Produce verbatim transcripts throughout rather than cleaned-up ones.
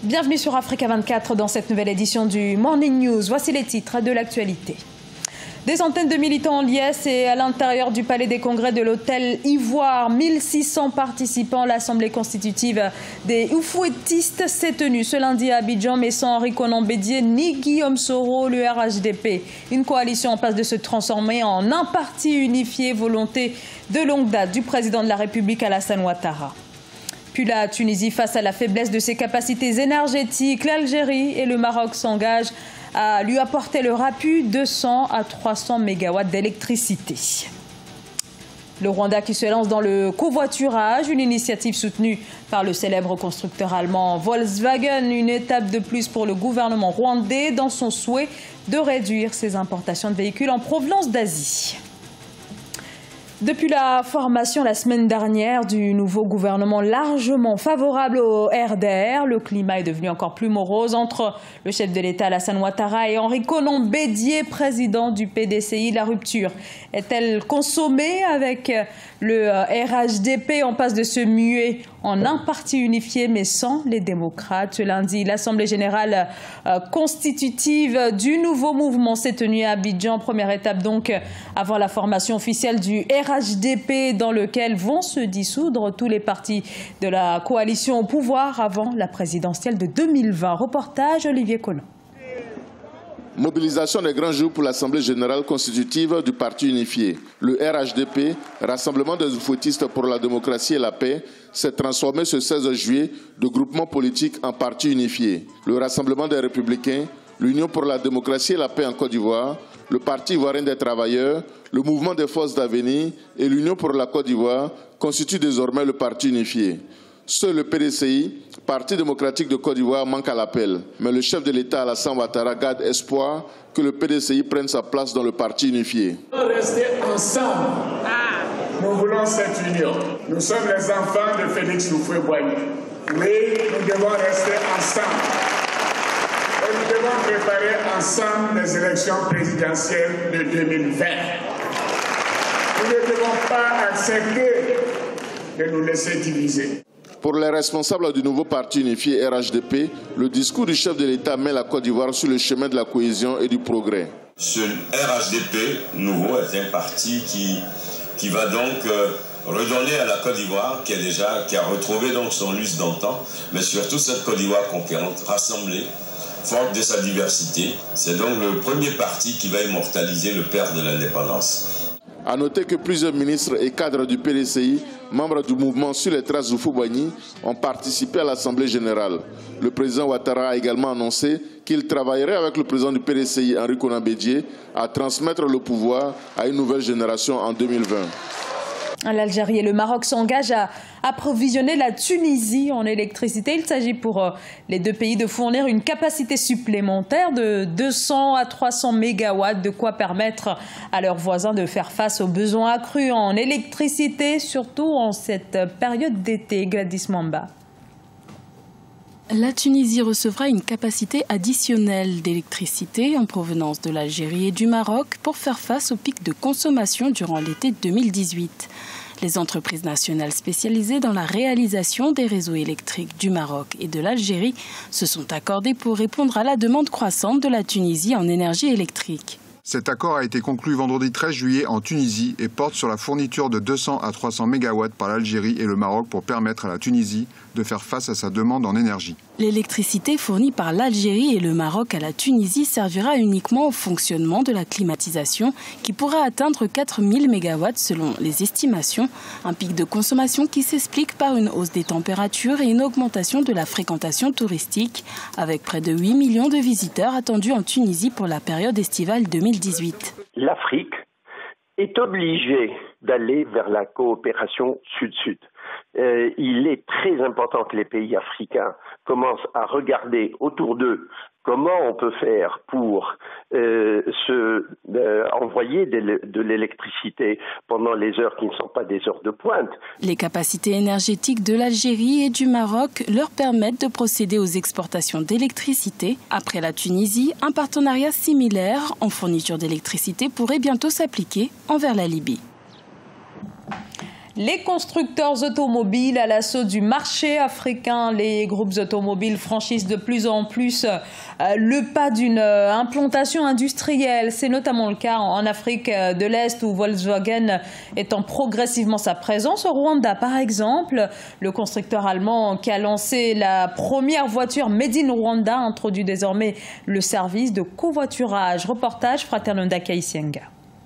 Bienvenue sur Africa vingt-quatre dans cette nouvelle édition du Morning News. Voici les titres de l'actualité. Des centaines de militants en liesse et à l'intérieur du palais des congrès de l'hôtel Ivoire. mille six cents participants. L'assemblée constitutive des Oufouettistes s'est tenue ce lundi à Abidjan, mais sans Henri Konan Bédié ni Guillaume Soro, le R H D P. Une coalition en passe de se transformer en un parti unifié, volonté de longue date du président de la République Alassane Ouattara. Puis la Tunisie, face à la faiblesse de ses capacités énergétiques, l'Algérie et le Maroc s'engagent à lui apporter leur appui, deux cents à trois cents mégawatts d'électricité. Le Rwanda qui se lance dans le covoiturage, une initiative soutenue par le célèbre constructeur allemand Volkswagen, une étape de plus pour le gouvernement rwandais dans son souhait de réduire ses importations de véhicules en provenance d'Asie. Depuis la formation la semaine dernière du nouveau gouvernement largement favorable au R D R, le climat est devenu encore plus morose entre le chef de l'État Alassane Ouattara et Henri Konan Bédié, président du P D C I. La rupture est-elle consommée avec le R H D P en passe de se muer en un parti unifié mais sans les démocrates? Ce lundi, l'Assemblée générale constitutive du nouveau mouvement s'est tenue à Abidjan. Première étape donc avant la formation officielle du R H D P dans lequel vont se dissoudre tous les partis de la coalition au pouvoir avant la présidentielle de deux mille vingt. Reportage Olivier Conan. Mobilisation des grands jours pour l'Assemblée générale constitutive du Parti unifié. Le R H D P, Rassemblement des Oufouettistes pour la démocratie et la paix, s'est transformé ce seize juillet de groupement politique en parti unifié. Le Rassemblement des Républicains, l'Union pour la démocratie et la paix en Côte d'Ivoire, le Parti ivoirien des travailleurs, le Mouvement des forces d'avenir et l'Union pour la Côte d'Ivoire constituent désormais le Parti unifié. Seul le P D C I, Parti démocratique de Côte d'Ivoire, manque à l'appel. Mais le chef de l'État, Alassane Ouattara, garde espoir que le P D C I prenne sa place dans le parti unifié. Nous voulons rester ensemble. Nous voulons cette union. Nous sommes les enfants de Félix Houphouët-Boigny. Oui, nous devons rester ensemble. Et nous devons préparer ensemble les élections présidentielles de deux mille vingt. Nous ne devons pas accepter de nous laisser diviser. Pour les responsables du nouveau parti unifié R H D P, le discours du chef de l'État met la Côte d'Ivoire sur le chemin de la cohésion et du progrès. Ce R H D P nouveau est un parti qui, qui va donc euh, redonner à la Côte d'Ivoire, qui, qui a retrouvé donc son lustre d'antan, mais surtout cette Côte d'Ivoire conquérante, rassemblée, forte de sa diversité. C'est donc le premier parti qui va immortaliser le père de l'indépendance. A noter que plusieurs ministres et cadres du P D C I, membres du mouvement Sur les traces d'Houphouët-Boigny, ont participé à l'Assemblée générale. Le président Ouattara a également annoncé qu'il travaillerait avec le président du P D C I, Henri Konan Bédié, à transmettre le pouvoir à une nouvelle génération en deux mille vingt. L'Algérie et le Maroc s'engagent à approvisionner la Tunisie en électricité. Il s'agit pour les deux pays de fournir une capacité supplémentaire de deux cents à trois cents mégawatts, de quoi permettre à leurs voisins de faire face aux besoins accrus en électricité, surtout en cette période d'été. Gladys Mamba. La Tunisie recevra une capacité additionnelle d'électricité en provenance de l'Algérie et du Maroc pour faire face au pic de consommation durant l'été deux mille dix-huit. Les entreprises nationales spécialisées dans la réalisation des réseaux électriques du Maroc et de l'Algérie se sont accordées pour répondre à la demande croissante de la Tunisie en énergie électrique. Cet accord a été conclu vendredi treize juillet en Tunisie et porte sur la fourniture de deux cents à trois cents mégawatts par l'Algérie et le Maroc pour permettre à la Tunisie de faire face à sa demande en énergie. L'électricité fournie par l'Algérie et le Maroc à la Tunisie servira uniquement au fonctionnement de la climatisation qui pourra atteindre quatre mille mégawatts selon les estimations, un pic de consommation qui s'explique par une hausse des températures et une augmentation de la fréquentation touristique avec près de huit millions de visiteurs attendus en Tunisie pour la période estivale deux mille dix-huit. L'Afrique est obligée d'aller vers la coopération sud-sud. Euh, il est très important que les pays africains commencent à regarder autour d'eux comment on peut faire pour euh, se, euh, envoyer de, de l'électricité pendant les heures qui ne sont pas des heures de pointe. Les capacités énergétiques de l'Algérie et du Maroc leur permettent de procéder aux exportations d'électricité. Après la Tunisie, un partenariat similaire en fourniture d'électricité pourrait bientôt s'appliquer envers la Libye. Les constructeurs automobiles à l'assaut du marché africain. Les groupes automobiles franchissent de plus en plus le pas d'une implantation industrielle. C'est notamment le cas en Afrique de l'Est où Volkswagen étend progressivement sa présence. Au Rwanda, par exemple, le constructeur allemand qui a lancé la première voiture Made in Rwanda introduit désormais le service de covoiturage. Reportage Fraternunda Kaisienga.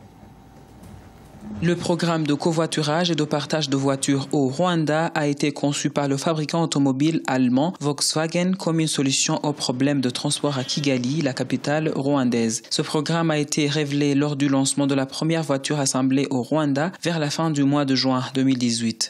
Le programme de covoiturage et de partage de voitures au Rwanda a été conçu par le fabricant automobile allemand Volkswagen comme une solution au problème de transport à Kigali, la capitale rwandaise. Ce programme a été révélé lors du lancement de la première voiture assemblée au Rwanda vers la fin du mois de juin deux mille dix-huit.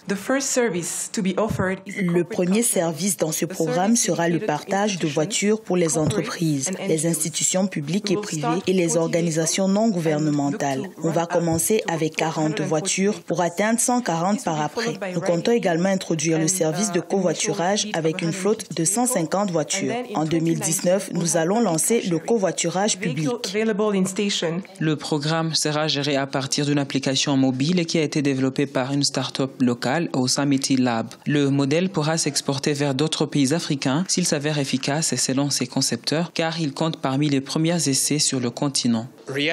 Le premier service dans ce programme sera le partage de voitures pour les entreprises, les institutions publiques et privées et les organisations non gouvernementales. On va commencer avec quarante voitures pour atteindre cent quarante par après. Nous comptons également introduire le service de covoiturage avec une flotte de cent cinquante voitures. En deux mille dix-neuf, nous allons lancer le covoiturage public. Le programme sera géré à partir d'une application mobile qui a été développée par une start-up locale au Samiti Lab. Le modèle pourra s'exporter vers d'autres pays africains s'il s'avère efficace et selon ses concepteurs, car il compte parmi les premiers essais sur le continent.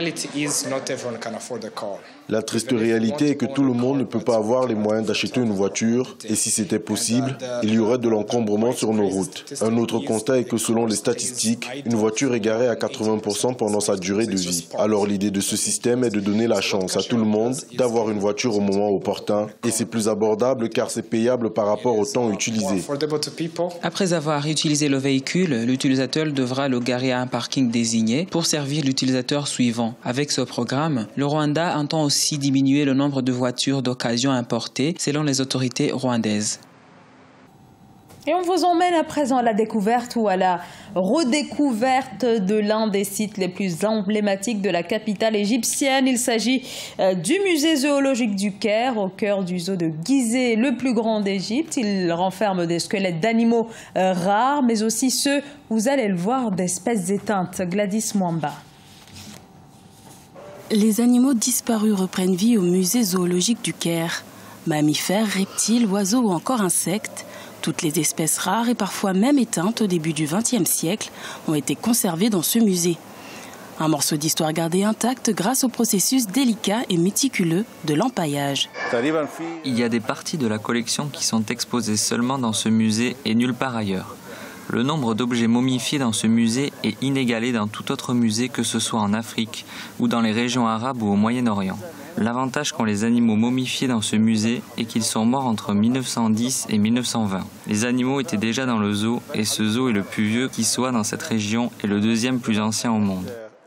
La triste réalité est que tout le monde ne peut pas avoir les moyens d'acheter une voiture et si c'était possible, il y aurait de l'encombrement sur nos routes. Un autre constat est que selon les statistiques, une voiture est garée à quatre-vingts pour cent pendant sa durée de vie. Alors l'idée de ce système est de donner la chance à tout le monde d'avoir une voiture au moment opportun et c'est plus abordable car c'est payable par rapport au temps utilisé. Après avoir utilisé le véhicule, l'utilisateur devra le garer à un parking désigné pour servir l'utilisateur suivant. Avec ce programme, le Rwanda entend aussi aussi diminuer le nombre de voitures d'occasion importées selon les autorités rwandaises. Et on vous emmène à présent à la découverte ou à la redécouverte de l'un des sites les plus emblématiques de la capitale égyptienne. Il s'agit du musée zoologique du Caire, au cœur du zoo de Gizeh, le plus grand d'Égypte. Il renferme des squelettes d'animaux rares, mais aussi ceux, vous allez le voir, d'espèces éteintes. Gladys Mwamba. Les animaux disparus reprennent vie au musée zoologique du Caire. Mammifères, reptiles, oiseaux ou encore insectes, toutes les espèces rares et parfois même éteintes au début du vingtième siècle ont été conservées dans ce musée. Un morceau d'histoire gardé intact grâce au processus délicat et méticuleux de l'empaillage. Il y a des parties de la collection qui sont exposées seulement dans ce musée et nulle part ailleurs. Le nombre d'objets momifiés dans ce musée est inégalé dans tout autre musée que ce soit en Afrique ou dans les régions arabes ou au Moyen-Orient. L'avantage qu'ont les animaux momifiés dans ce musée est qu'ils sont morts entre mille neuf cent dix et mille neuf cent vingt. Les animaux étaient déjà dans le zoo et ce zoo est le plus vieux qui soit dans cette région et le deuxième plus ancien au monde.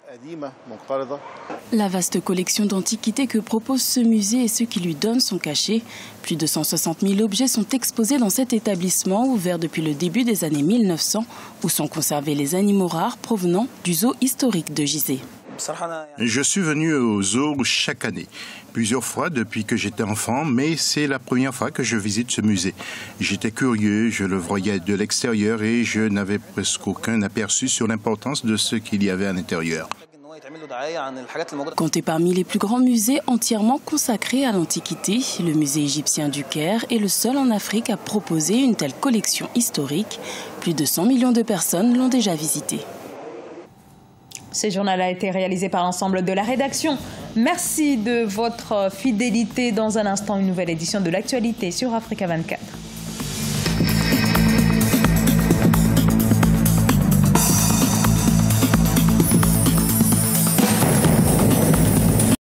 La vaste collection d'antiquités que propose ce musée et ceux qui lui donnent sont cachés. Plus de cent soixante mille objets sont exposés dans cet établissement ouvert depuis le début des années mille neuf cents où sont conservés les animaux rares provenant du zoo historique de Gizeh. Je suis venu au zoo chaque année, plusieurs fois depuis que j'étais enfant, mais c'est la première fois que je visite ce musée. J'étais curieux, je le voyais de l'extérieur et je n'avais presque aucun aperçu sur l'importance de ce qu'il y avait à l'intérieur. Compté parmi les plus grands musées entièrement consacrés à l'Antiquité, le musée égyptien du Caire est le seul en Afrique à proposer une telle collection historique. Plus de cent millions de personnes l'ont déjà visité. Ce journal a été réalisé par l'ensemble de la rédaction. Merci de votre fidélité. Dans un instant, une nouvelle édition de l'actualité sur Africa vingt-quatre.